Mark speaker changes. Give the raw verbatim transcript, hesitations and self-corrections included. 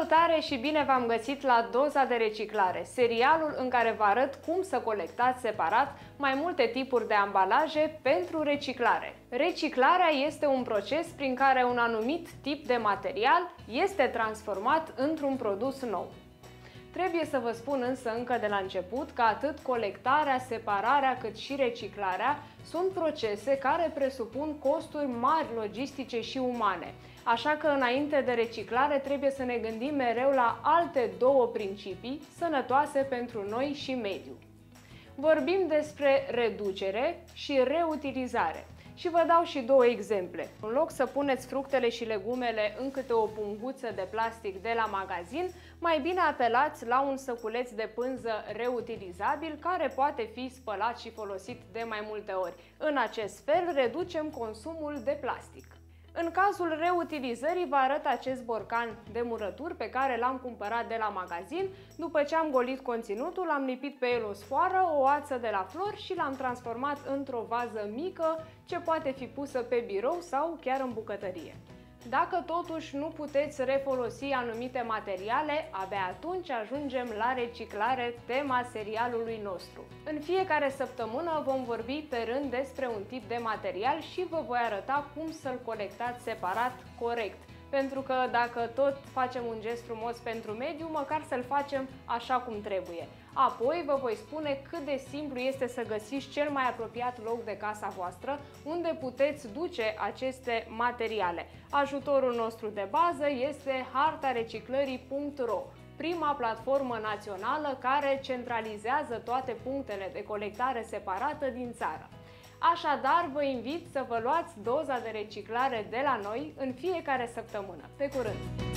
Speaker 1: Salutare și bine v-am găsit la Doza de Reciclare, serialul în care vă arăt cum să colectați separat mai multe tipuri de ambalaje pentru reciclare. Reciclarea este un proces prin care un anumit tip de material este transformat într-un produs nou. Trebuie să vă spun însă încă de la început că atât colectarea, separarea cât și reciclarea sunt procese care presupun costuri mari logistice și umane. Așa că înainte de reciclare trebuie să ne gândim mereu la alte două principii sănătoase pentru noi și mediu. Vorbim despre reducere și reutilizare. Și vă dau și două exemple. În loc să puneți fructele și legumele în câte o punguță de plastic de la magazin, mai bine apelați la un săculeț de pânză reutilizabil care poate fi spălat și folosit de mai multe ori. În acest fel reducem consumul de plastic. În cazul reutilizării vă arăt acest borcan de murături pe care l-am cumpărat de la magazin. După ce am golit conținutul, am lipit pe el o sfoară, o ață de la flori și l-am transformat într-o vază mică ce poate fi pusă pe birou sau chiar în bucătărie. Dacă totuși nu puteți refolosi anumite materiale, abia atunci ajungem la reciclare, tema serialului nostru. În fiecare săptămână vom vorbi pe rând despre un tip de material și vă voi arăta cum să-l colectați separat corect. Pentru că dacă tot facem un gest frumos pentru mediu, măcar să-l facem așa cum trebuie. Apoi vă voi spune cât de simplu este să găsiți cel mai apropiat loc de casa voastră unde puteți duce aceste materiale. Ajutorul nostru de bază este harta reciclării punct ro, prima platformă națională care centralizează toate punctele de colectare separată din țară. Așadar, vă invit să vă luați doza de reciclare de la noi în fiecare săptămână. Pe curând!